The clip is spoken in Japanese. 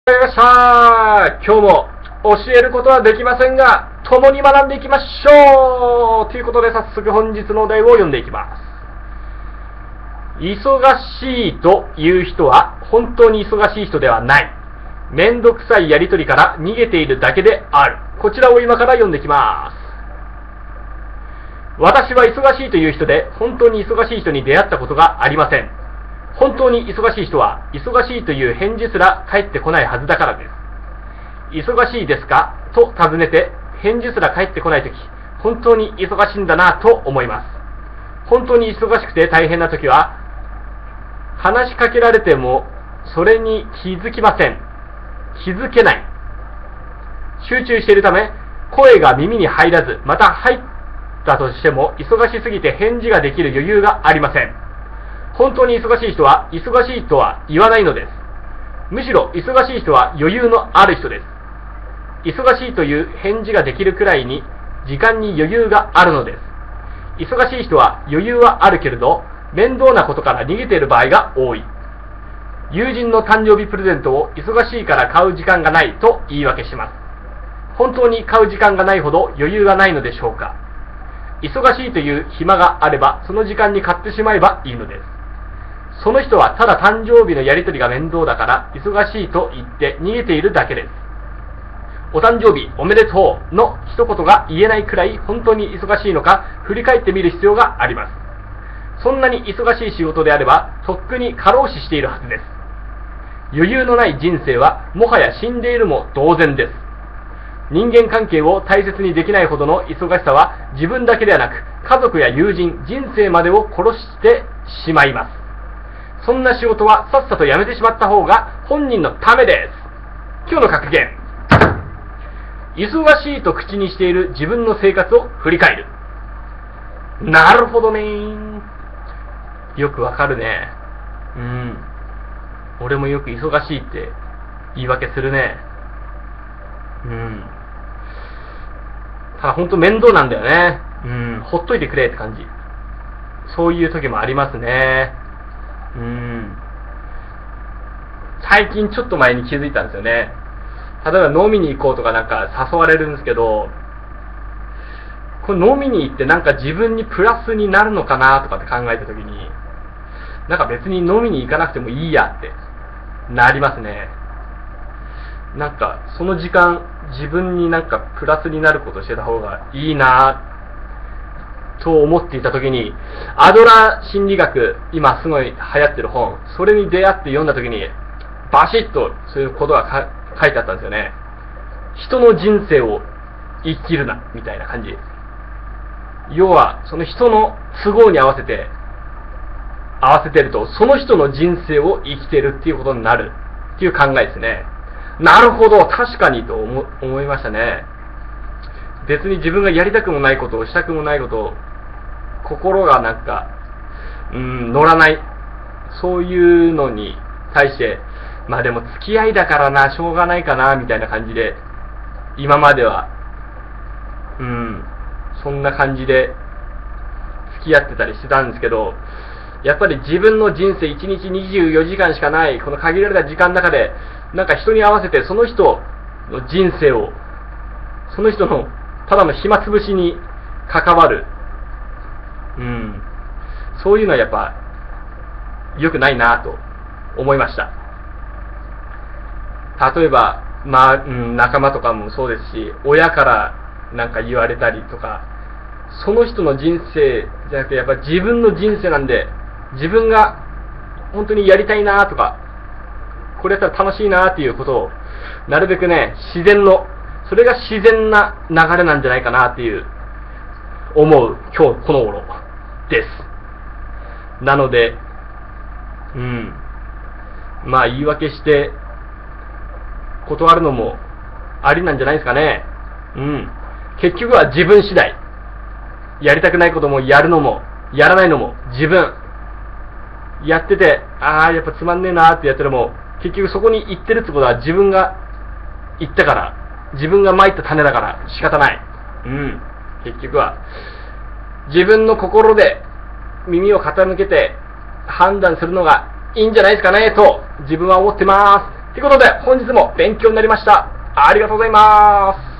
ました。今日も教えることはできませんが、共に学んでいきましょうということで、早速本日のお題を読んでいきます。忙しいという人は本当に忙しい人ではない。めんどくさいやりとりから逃げているだけである。こちらを今から読んでいきます。私は忙しいという人で、本当に忙しい人に出会ったことがありません。本当に忙しい人は、忙しいという返事すら返ってこないはずだからです。忙しいですかと尋ねて、返事すら返ってこないとき、本当に忙しいんだなと思います。本当に忙しくて大変なときは、話しかけられても、それに気づきません。気づけない。集中しているため、声が耳に入らず、また入ったとしても、忙しすぎて返事ができる余裕がありません。本当に忙しい人は、忙しいとは言わないのです。むしろ、忙しい人は余裕のある人です。忙しいという返事ができるくらいに、時間に余裕があるのです。忙しい人は余裕はあるけれど、面倒なことから逃げている場合が多い。友人の誕生日プレゼントを忙しいから買う時間がないと言い訳します。本当に買う時間がないほど余裕がないのでしょうか。忙しいという暇があれば、その時間に買ってしまえばいいのです。その人はただ誕生日のやり取りが面倒だから忙しいと言って逃げているだけです。お誕生日おめでとうの一言が言えないくらい本当に忙しいのか振り返ってみる必要があります。そんなに忙しい仕事であればとっくに過労死しているはずです。余裕のない人生はもはや死んでいるも同然です。人間関係を大切にできないほどの忙しさは自分だけではなく家族や友人、人生までを殺してしまいます。そんな仕事はさっさと辞めてしまった方が本人のためです。今日の格言。忙しいと口にしている自分の生活を振り返る。なるほどね。よくわかるね。俺もよく忙しいって言い訳するね。ただ本当面倒なんだよね。ほっといてくれって感じ。そういう時もありますね。最近ちょっと前に気づいたんですよね。例えば飲みに行こうとかなんか誘われるんですけど、これ飲みに行ってなんか自分にプラスになるのかなとかって考えた時に、なんか別に飲みに行かなくてもいいやってなりますね。なんかその時間自分になんかプラスになることしてた方がいいなと思っていた時に、アドラー心理学、今すごい流行ってる本、それに出会って読んだ時にバシッとそういうことが書いてあったんですよね。人の人生を生きるなみたいな感じ。要はその人の都合に合わせてると、その人の人生を生きてるっていうことになるっていう考えですね。なるほど、確かにと思いましたね。別に自分がやりたくもないことをしたくもないことを、心がなんか乗らない、そういうのに対して、まあでも付き合いだからな、しょうがないかなみたいな感じで、今まではそんな感じで付き合ってたりしてたんですけど、やっぱり自分の人生1日24時間しかないこの限られた時間の中で、なんか人に合わせてその人の人生を、その人のただの暇つぶしに関わる、そういうのはやっぱ良くないなと思いました。例えば仲間とかもそうですし、親からなんか言われたりとか、その人の人生じゃなくてやっぱり自分の人生なんで、自分が本当にやりたいなとか、これやったら楽しいなっていうことをなるべくね、それが自然な流れなんじゃないかなっていう思う今日この頃です。なのでまあ言い訳して断るのもありなんじゃないですかね。結局は自分次第。やりたくないこともやるのもやらないのも自分。やっててやっぱつまんねえなってやってるも、結局そこに行ってるってことは自分が行ったから、自分が蒔いた種だから仕方ない。結局は自分の心で耳を傾けて判断するのがいいんじゃないですかねと自分は思ってます。 ということで、本日も勉強になりました。ありがとうございます。